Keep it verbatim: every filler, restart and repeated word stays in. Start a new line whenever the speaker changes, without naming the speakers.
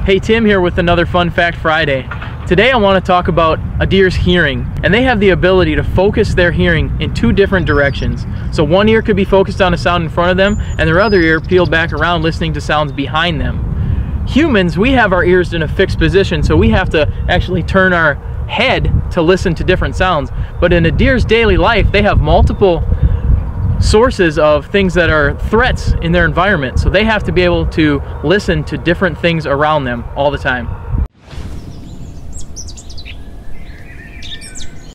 Hey, Tim here with another Fun Fact Friday. Today I want to talk about a deer's hearing, and they have the ability to focus their hearing in two different directions. So one ear could be focused on a sound in front of them, and their other ear peeled back around listening to sounds behind them. Humans, we have our ears in a fixed position, so we have to actually turn our head to listen to different sounds. But in a deer's daily life, they have multiple sources of things that are threats in their environment, so they have to be able to listen to different things around them all the time.